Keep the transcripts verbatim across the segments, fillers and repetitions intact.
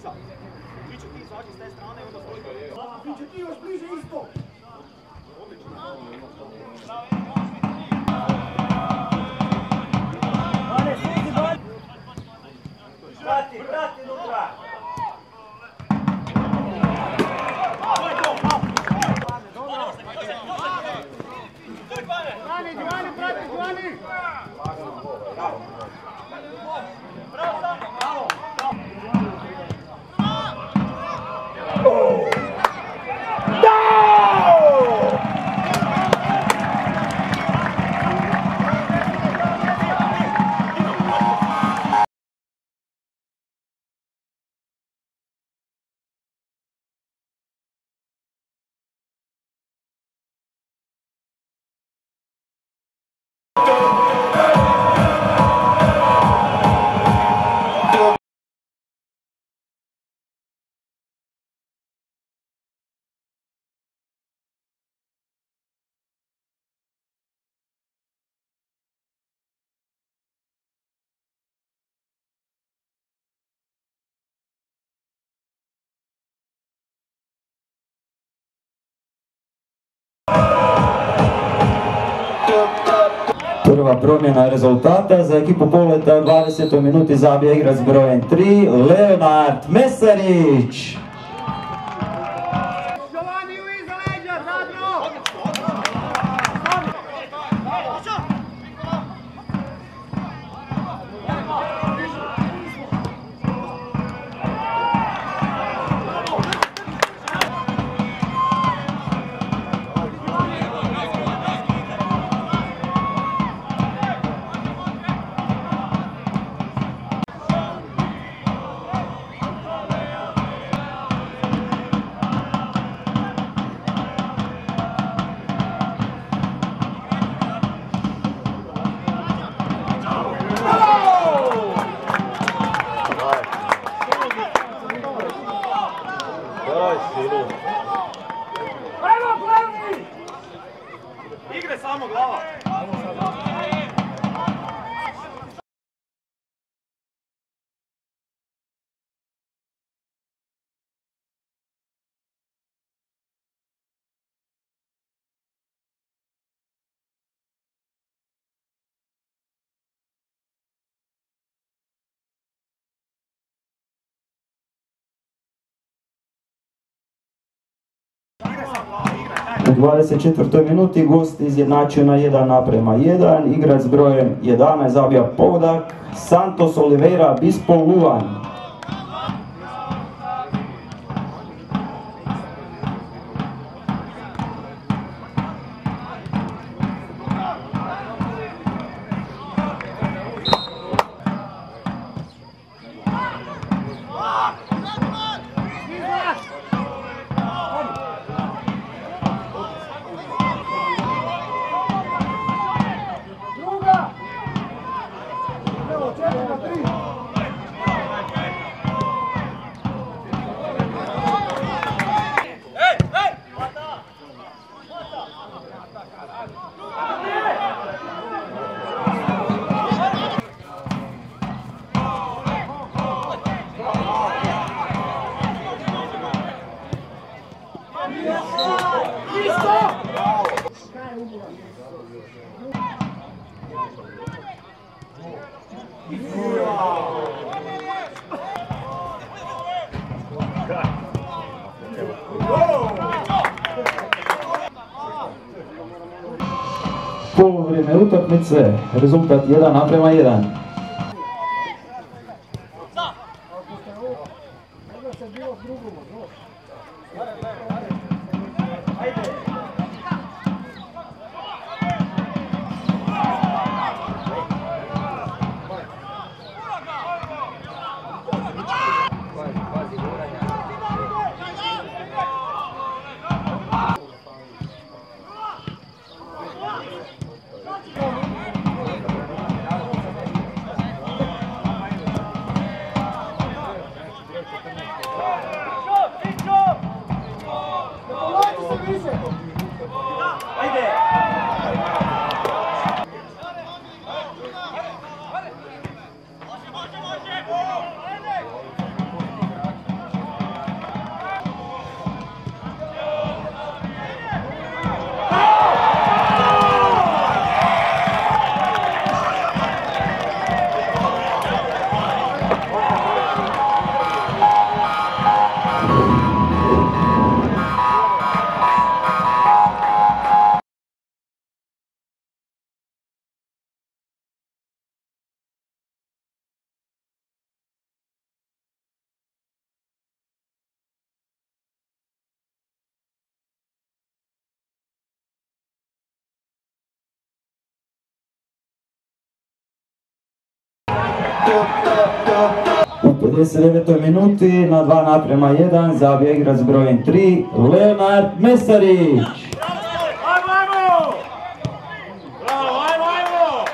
Prati, prati unutra! Giovanni, Giovanni, prati, Giovanni! Bravo, bravo! Prva promjena rezultata za ekipu Poleta u dvadesetoj minuti zabija igrač s brojem tri, Leonard Mesarić. Igre samo glava! U dvadeset četvrtoj minuti gost izjednačio na jedan naprema jedan, igrač s brojem jedanaest zabija pogodak, Santos Oliveira Bispo Luan. Poluvrijeme utakmice, rezultat jedan naprema jedan. U pedeset devetoj minuti na dva naprema jedan zabija igrač s brojem tri Leonard Mesarić. Ajmo, ajmo! Bravo, ajmo, ajmo!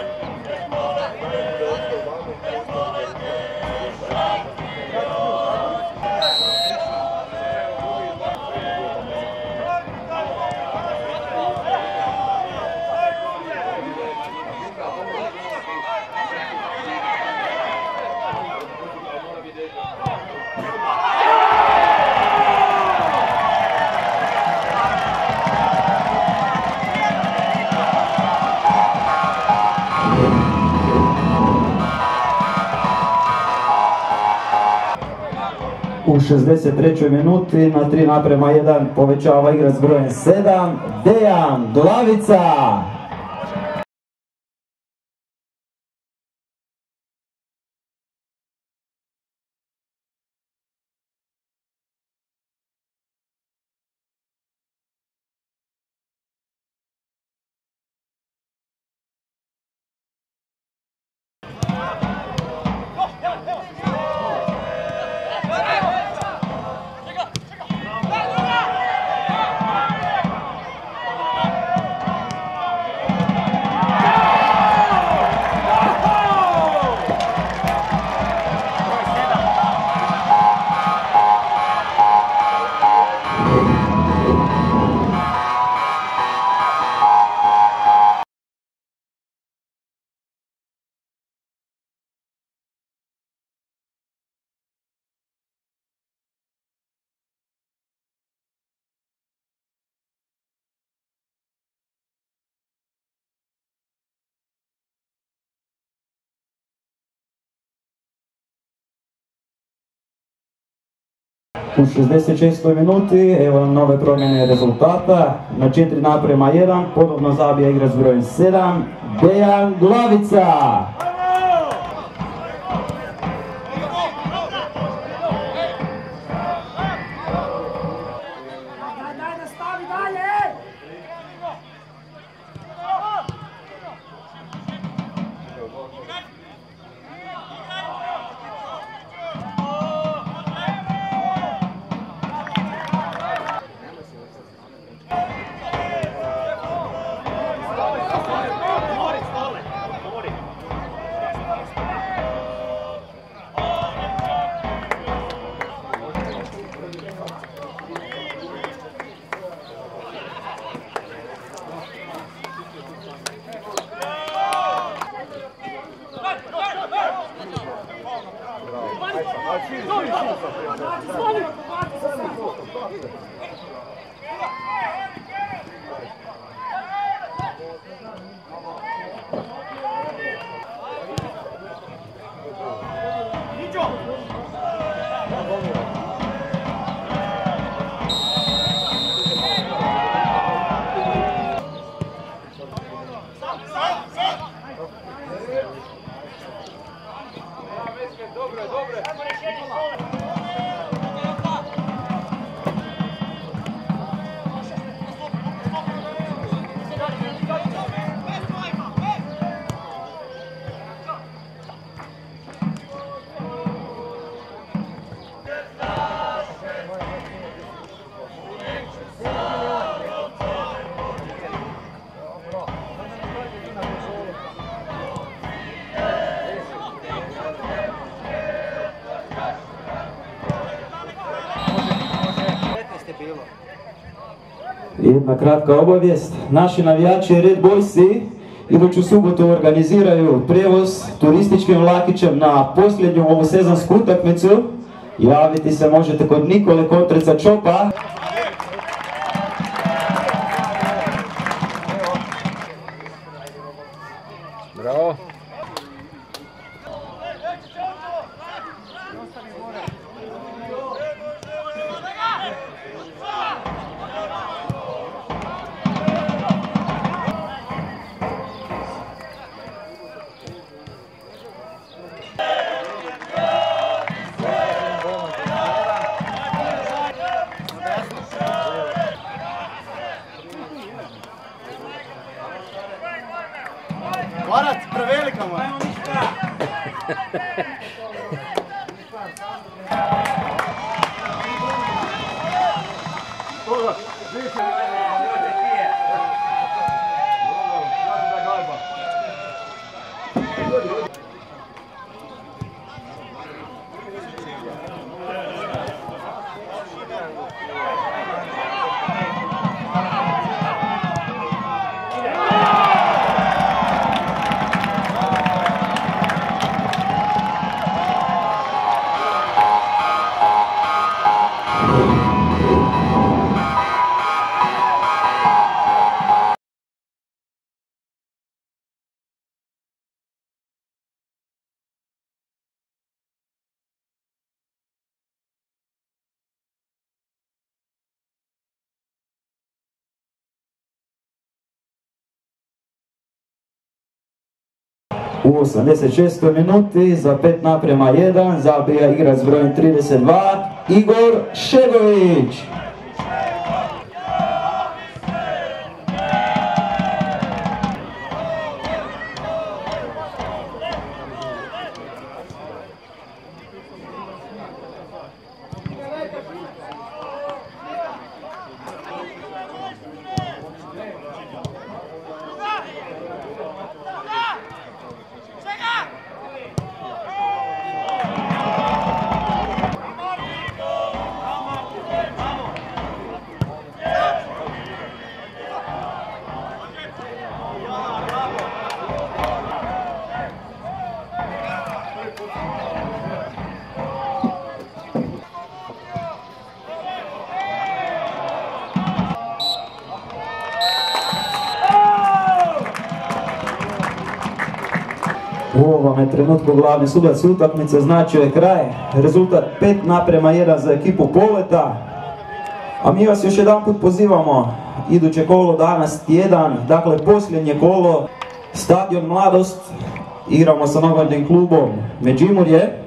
U šezdeset trećoj minuti na tri naprema jedan povećava igrač s brojem sedam Dejan Glavica. U šezdeset šestoj minuti evo nam nove promjene rezultata. Na četiri naprema jedan ponovno zabija igrač s brojem sedam Dejan Glavica. Jedna kratka obavijest, naši navijači Red Boysi iduću subotu organiziraju prijevoz turističkim vlakićem na posljednju ovu sezonsku utakmicu. Javiti se možete kod Nikole Kontreca Čopa. Bravo. Varac, prevelika moja. U osamdeset šestoj minuti za pet naprema jedan zabija igrač s brojem trideset dva Igor Šegović. U ovome trenutku glavni sudac utakmice značio je kraj. Rezultat pet naprema jedan za ekipu Poleta. A mi vas još jedan put pozivamo, iduće kolo danas tjedan, dakle posljednje kolo, Stadion Mladost, igramo sa nogometnim klubom Međimurje.